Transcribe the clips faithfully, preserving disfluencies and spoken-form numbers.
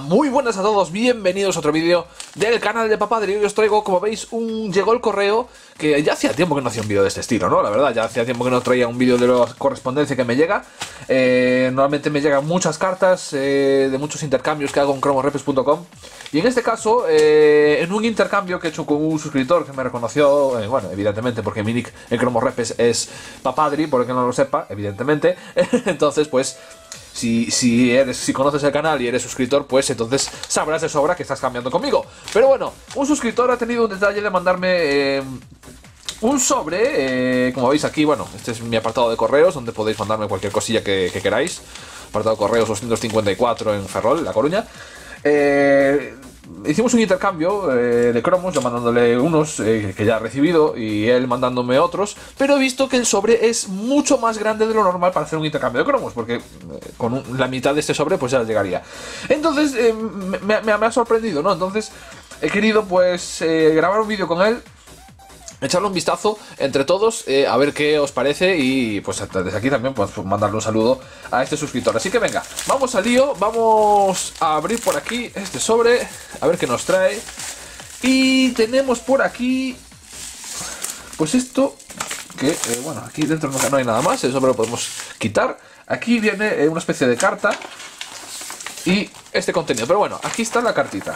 Muy buenas a todos, bienvenidos a otro vídeo del canal de Papadri. Hoy os traigo, como veis, un llegó el correo, que ya hacía tiempo que no hacía un vídeo de este estilo, ¿no? La verdad, ya hacía tiempo que no traía un vídeo de la correspondencia que me llega. eh, Normalmente me llegan muchas cartas eh, de muchos intercambios que hago en cromorepes punto com. Y en este caso, eh, en un intercambio que he hecho con un suscriptor que me reconoció, eh, bueno, evidentemente porque mi nick en cromorepes es Papadri, por el que no lo sepa, evidentemente. Entonces, pues... Si, si, eres, si conoces el canal y eres suscriptor, pues entonces sabrás de sobra que estás cambiando conmigo. Pero bueno, un suscriptor ha tenido un detalle de mandarme eh, un sobre, eh, como veis aquí, bueno, este es mi apartado de correos, donde podéis mandarme cualquier cosilla que, que queráis. Apartado de correos doscientos cincuenta y cuatro en Ferrol, La Coruña. Eh... Hicimos un intercambio eh, de cromos, yo mandándole unos eh, que ya ha recibido y él mandándome otros, pero he visto que el sobre es mucho más grande de lo normal para hacer un intercambio de cromos, porque eh, con un, la mitad de este sobre pues ya llegaría. Entonces eh, me, me, me ha sorprendido, ¿no? Entonces he querido pues eh, grabar un vídeo con él, echarle un vistazo entre todos, eh, a ver qué os parece y pues desde aquí también pues mandarle un saludo a este suscriptor. Así que venga, vamos al lío, vamos a abrir por aquí este sobre, a ver qué nos trae. Y tenemos por aquí pues esto, que eh, bueno, aquí dentro no hay nada más, el sobre lo podemos quitar. Aquí viene eh, una especie de carta y este contenido, pero bueno, aquí está la cartita.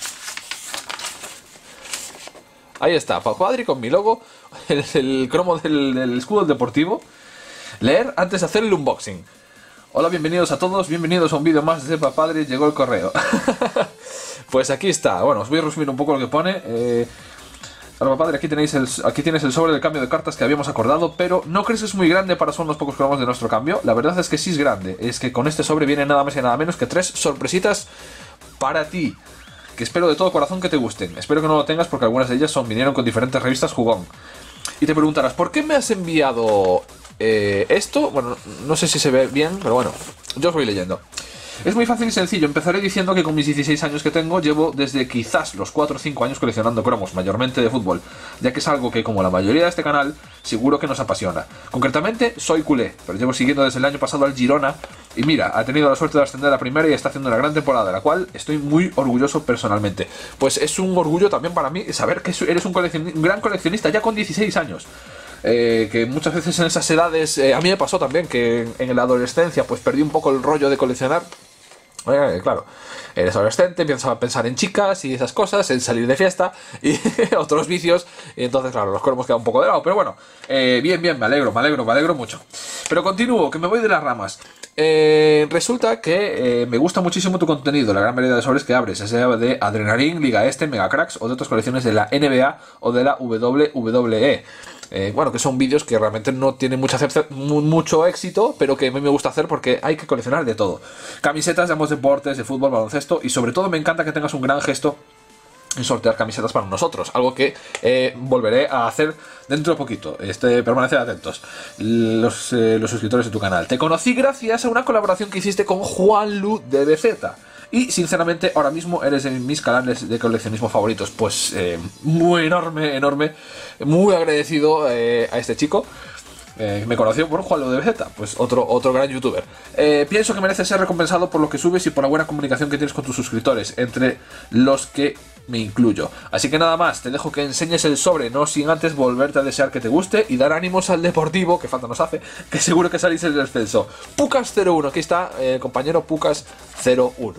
Ahí está, Papadri con mi logo, el, el cromo del, del escudo deportivo. Leer antes de hacer el unboxing. Hola, bienvenidos a todos, bienvenidos a un vídeo más de Papadri, llegó el correo. Pues aquí está, bueno, os voy a resumir un poco lo que pone. Eh, Hola Papadri, aquí, tenéis el, aquí tienes el sobre del cambio de cartas que habíamos acordado, pero ¿no crees que es muy grande para son los pocos cromos de nuestro cambio? La verdad es que sí es grande, es que con este sobre viene nada más y nada menos que tres sorpresitas para ti, que espero de todo corazón que te gusten. Espero que no lo tengas porque algunas de ellas son, vinieron con diferentes revistas jugón. Y te preguntarás, ¿por qué me has enviado eh, esto? Bueno, no sé si se ve bien, pero bueno, yo os voy leyendo. Es muy fácil y sencillo. Empezaré diciendo que con mis dieciséis años que tengo, llevo desde quizás los cuatro o cinco años coleccionando cromos, mayormente de fútbol, ya que es algo que, como la mayoría de este canal, seguro que nos apasiona. Concretamente, soy culé, pero llevo siguiendo desde el año pasado al Girona, y mira, ha tenido la suerte de ascender a la primera y está haciendo una gran temporada, de la cual estoy muy orgulloso personalmente. Pues es un orgullo también para mí saber que eres un, coleccion- un gran coleccionista ya con dieciséis años. Eh, que muchas veces en esas edades, eh, a mí me pasó también que en, en la adolescencia pues perdí un poco el rollo de coleccionar. Eh, claro, eres adolescente, empiezas a pensar en chicas y esas cosas, en salir de fiesta y otros vicios, y entonces claro, los cromos quedan un poco de lado, pero bueno, eh, bien, bien, me alegro, me alegro, me alegro mucho. Pero continúo, que me voy de las ramas. Eh, resulta que eh, me gusta muchísimo tu contenido, la gran variedad de sobres que abres, sea de Adrenalin, Liga Este, Mega Cracks o de otras colecciones de la N B A o de la W W E. Eh, bueno, que son vídeos que realmente no tienen mucha, mucho éxito, pero que a mí me gusta hacer porque hay que coleccionar de todo. Camisetas de ambos deportes, de fútbol, baloncesto, y sobre todo me encanta que tengas un gran gesto en sortear camisetas para nosotros, algo que eh, volveré a hacer dentro de poquito. Este, permaneced atentos, los, eh, los suscriptores de tu canal. Te conocí gracias a una colaboración que hiciste con Juanlu de B Z. Y sinceramente ahora mismo eres de mis canales de coleccionismo favoritos. Pues eh, muy enorme, enorme, muy agradecido eh, a este chico. Eh, me conoció por Juan de Vegeta, pues otro, otro gran youtuber. Eh, pienso que mereces ser recompensado por lo que subes y por la buena comunicación que tienes con tus suscriptores, entre los que me incluyo. Así que nada más, te dejo que enseñes el sobre, no sin antes volverte a desear que te guste y dar ánimos al Deportivo, que falta nos hace, que seguro que salís en el descenso. Pucas cero uno, aquí está el eh, compañero Pucas cero uno.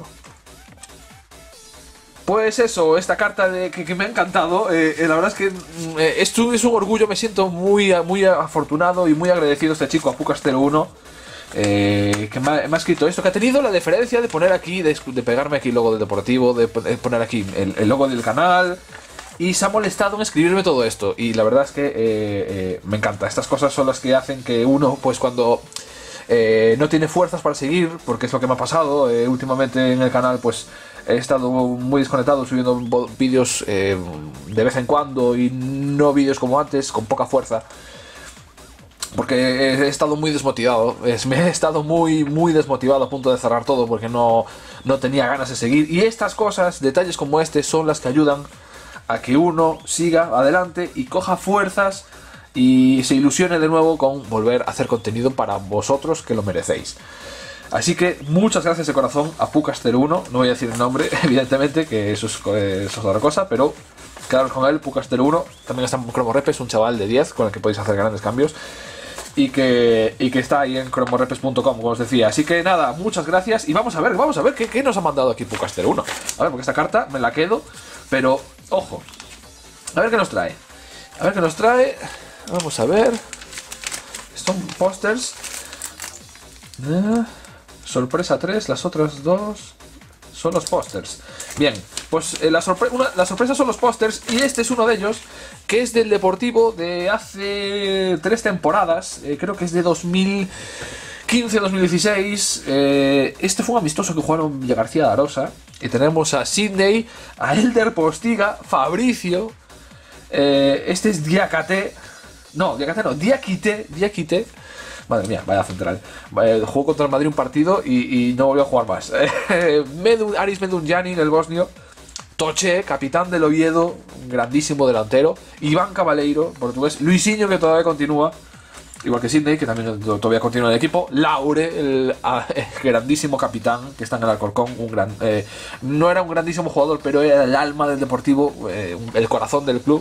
Pues eso, esta carta de, que, que me ha encantado, eh, eh, la verdad es que eh, esto es un orgullo, me siento muy, muy afortunado y muy agradecido a este chico, a Pucas cero uno, eh, que me ha, me ha escrito esto, que ha tenido la deferencia de poner aquí, de, de pegarme aquí el logo del Deportivo, de, de poner aquí el, el logo del canal, y se ha molestado en escribirme todo esto, y la verdad es que eh, eh, me encanta. Estas cosas son las que hacen que uno, pues cuando... Eh, no tiene fuerzas para seguir, porque es lo que me ha pasado eh, últimamente en el canal, pues he estado muy desconectado subiendo vídeos eh, de vez en cuando y no vídeos como antes, con poca fuerza, porque he estado muy desmotivado, es, me he estado muy muy desmotivado, a punto de cerrar todo porque no, no tenía ganas de seguir. Y estas cosas, detalles como este, son las que ayudan a que uno siga adelante y coja fuerzas y se ilusione de nuevo con volver a hacer contenido para vosotros, que lo merecéis. Así que muchas gracias de corazón a Pukas cero uno. No voy a decir el nombre, evidentemente, que eso es, eso es otra cosa, pero quedaros con él, Pukas cero uno. También está en Cromorepes, un chaval de diez con el que podéis hacer grandes cambios. Y que, y que está ahí en cromorepes punto com, como os decía. Así que nada, muchas gracias. Y vamos a ver, vamos a ver qué, qué nos ha mandado aquí Pukas cero uno. A ver, porque esta carta me la quedo. Pero, ojo. A ver qué nos trae. A ver qué nos trae. Vamos a ver. Son pósters. Eh, sorpresa tres, las otras dos son los pósters. Bien, pues eh, la, sorpre una, la sorpresa son los pósters. Y este es uno de ellos, que es del Deportivo de hace tres temporadas. eh, Creo que es de dos mil quince dos mil dieciséis. eh, Este fue un amistoso que jugaron Villa García de Arosa. Y tenemos a Sidney, a Elder Postiga, Fabricio. eh, Este es Diakate. No, Diakate no, Diakite Diakite. Madre mía, vaya central. Eh, jugó contra el Madrid un partido y, y no volvió a jugar más. Medun, Aris Medunjanin, el bosnio. Toche, capitán del Oviedo, un grandísimo delantero. Iván Cabaleiro, portugués. Luisinho, que todavía continúa. Igual que Sidney, que también todavía continúa en el equipo. Laure, el, el grandísimo capitán, que está en el Alcorcón. Un gran, eh, no era un grandísimo jugador, pero era el alma del Deportivo, eh, el corazón del club.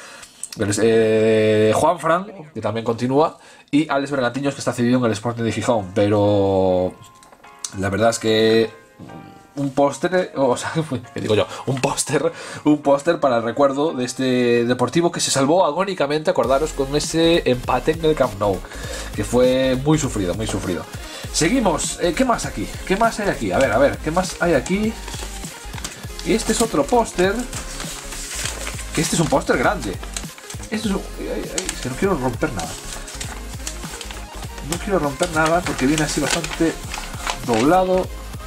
Eh, Juan Fran, que también continúa, y Alex Bergantiños, que está cedido en el Sporting de Gijón. Pero la verdad es que un póster, o sea, ¿qué digo yo? Un póster, un póster para el recuerdo de este Deportivo que se salvó agónicamente, acordaros, con ese empate en el Camp Nou, que fue muy sufrido, muy sufrido. Seguimos, eh, ¿qué más aquí? ¿Qué más hay aquí? A ver, a ver, ¿qué más hay aquí? Este es otro póster, que este es un póster grande. Esto es un... Ay, ay, es que no quiero romper nada. No quiero romper nada porque viene así bastante doblado.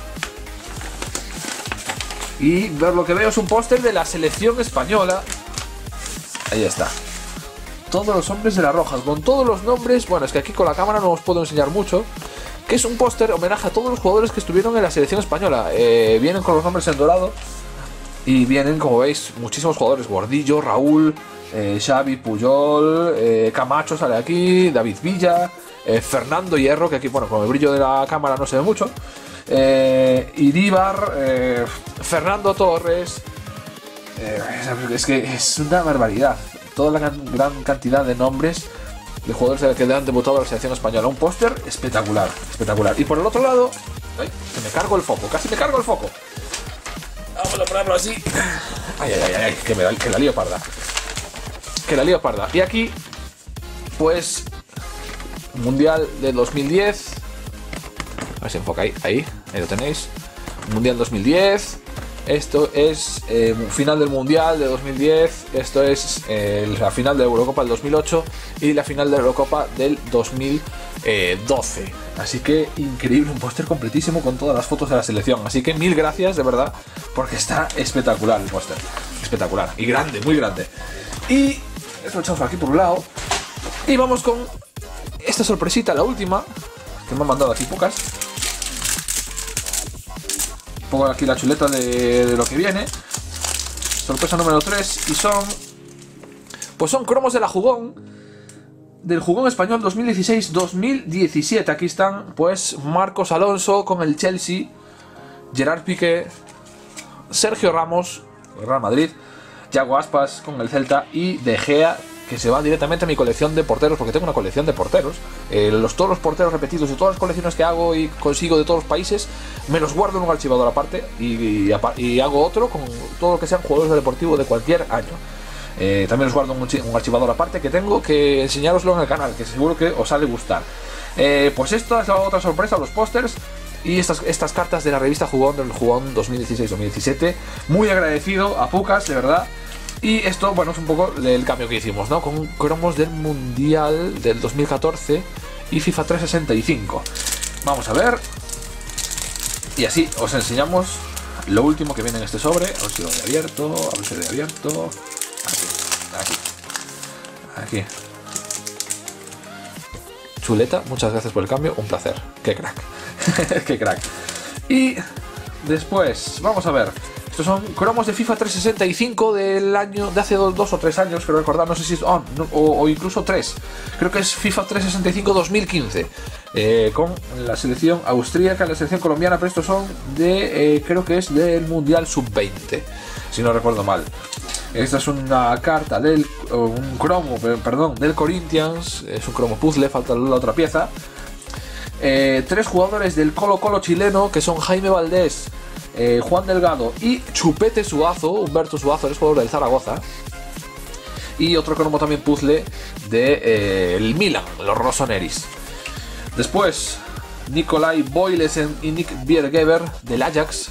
Y ver lo que veo es un póster de la selección española. Ahí está. Todos los hombres de la Roja, con todos los nombres. Bueno, es que aquí con la cámara no os puedo enseñar mucho. Que es un póster homenaje a todos los jugadores que estuvieron en la selección española. Eh, vienen con los nombres en dorado. Y vienen, como veis, muchísimos jugadores. Gordillo, Raúl... Eh, Xavi, Puyol, eh, Camacho sale aquí, David Villa, eh, Fernando Hierro, que aquí, bueno, con el brillo de la cámara no se ve mucho, eh, Iríbar, eh, Fernando Torres. eh, es que es una barbaridad toda la can gran cantidad de nombres de jugadores que han debutado en la selección española. Un póster espectacular, espectacular. Y por el otro lado, ay, que me cargo el foco, casi me cargo el foco. Vamos a ponerlo así. Ay, ay, ay, ay, que, me, que la lío parda. Que la lío parda. Y aquí, pues, Mundial del dos mil diez. A ver si enfoca ahí, ahí, ahí lo tenéis. Mundial dos mil diez. Esto es eh, final del Mundial de dos mil diez. Esto es eh, la final de la Eurocopa del dos mil ocho y la final de la Eurocopa del dos mil doce. Así que increíble, un póster completísimo con todas las fotos de la selección. Así que mil gracias, de verdad, porque está espectacular el póster. Espectacular y grande, muy grande. Y esto lo echamos aquí por un lado. Y vamos con esta sorpresita, la última, que me han mandado aquí pocas. Pongo aquí la chuleta de, de lo que viene. Sorpresa número tres. Y son... Pues son cromos de la Jugón. Del Jugón Español dos mil dieciséis dos mil diecisiete. Aquí están, pues, Marcos Alonso con el Chelsea, Gerard Piqué, Sergio Ramos, el Real Madrid, Yago Aspas con el Celta y De Gea, que se va directamente a mi colección de porteros, porque tengo una colección de porteros. Eh, los, todos los porteros repetidos de todas las colecciones que hago y consigo de todos los países, me los guardo en un archivador aparte y, y, y hago otro con todo lo que sean jugadores de Deportivo de cualquier año. Eh, también os guardo un, un archivador aparte que tengo que enseñaroslo en el canal, que seguro que os ha de gustar. Eh, pues esta es la otra sorpresa, los pósters y estas, estas cartas de la revista Jugón, del Jugón dos mil dieciséis dos mil diecisiete. Muy agradecido a Pukas, de verdad. Y esto, bueno, es un poco el cambio que hicimos, ¿no? Con cromos del Mundial del dos mil catorce y FIFA trescientos sesenta y cinco. Vamos a ver. Y así os enseñamos lo último que viene en este sobre. A ver si lo he abierto, a ver si lo he abierto. Aquí, aquí, aquí. Chuleta, muchas gracias por el cambio, un placer. Qué crack. Qué crack. Y después, vamos a ver. Estos son cromos de FIFA trescientos sesenta y cinco del año de hace dos, dos o tres años, creo recordar, no sé si es, oh, no, o, o incluso tres. Creo que es FIFA trescientos sesenta y cinco dos mil quince, eh, con la selección austríaca, la selección colombiana, pero estos son de, eh, creo que es del Mundial sub veinte, si no recuerdo mal. Esta es una carta del, un cromo, perdón, del Corinthians, es un cromo puzzle, falta la otra pieza. Eh, tres jugadores del Colo Colo chileno, que son Jaime Valdés, eh, Juan Delgado y Chupete Suazo, Humberto Suazo, es jugador del Zaragoza. Y otro cromo también puzzle de eh, el Milan, los Rossoneri's. Después, Nicolai Boylesen y Nick Biergeber del Ajax.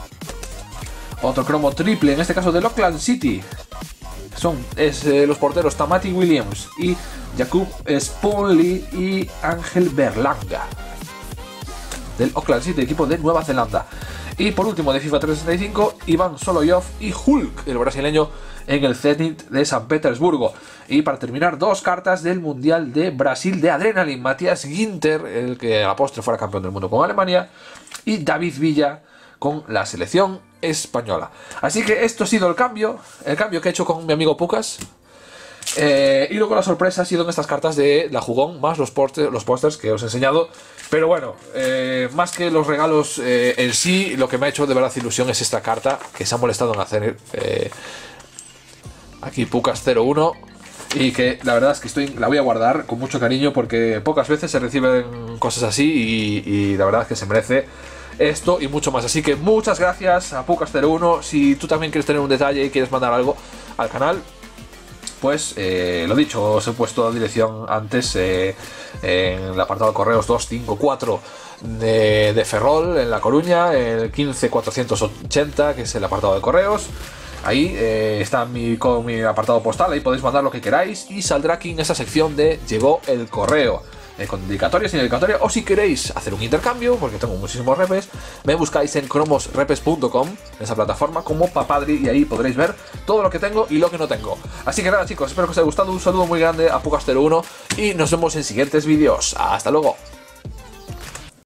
Otro cromo triple, en este caso del Auckland City. Son es, eh, los porteros Tamati Williams y Jakub Sponley y Ángel Berlanga del Auckland City, equipo de Nueva Zelanda. Y por último, de FIFA trescientos sesenta y cinco, Iván Soloyov y Hulk, el brasileño, en el Zenit de San Petersburgo. Y para terminar, dos cartas del Mundial de Brasil de Adrenaline: Matías Ginter, el que a la postre fuera campeón del mundo con Alemania, y David Villa con la selección española. Así que esto ha sido el cambio, el cambio que he hecho con mi amigo Pucas. Eh, y luego la sorpresa ha sido en estas cartas de la jugón, más los pósters los pósters que os he enseñado. Pero bueno, eh, más que los regalos eh, en sí, lo que me ha hecho de verdad ilusión es esta carta que se ha molestado en hacer eh, aquí Pucas cero uno. Y que la verdad es que estoy, la voy a guardar con mucho cariño, porque pocas veces se reciben cosas así y, y la verdad es que se merece esto y mucho más. Así que muchas gracias a Pucas cero uno. Si tú también quieres tener un detalle y quieres mandar algo al canal, pues eh, lo dicho, os he puesto la dirección antes eh, en el apartado de correos doscientos cincuenta y cuatro de, de Ferrol, en La Coruña, el quince cuatrocientos ochenta, que es el apartado de correos. Ahí eh, está mi, con mi apartado postal, ahí podéis mandar lo que queráis y saldrá aquí en esa sección de llegó el correo, eh, con dedicatoria, sin dedicatoria, o si queréis hacer un intercambio, porque tengo muchísimos repes, me buscáis en cromos repes punto com, en esa plataforma, como Papadri, y ahí podréis ver todo lo que tengo y lo que no tengo. Así que nada, chicos, espero que os haya gustado, un saludo muy grande a Pucas cero uno y nos vemos en siguientes vídeos. ¡Hasta luego!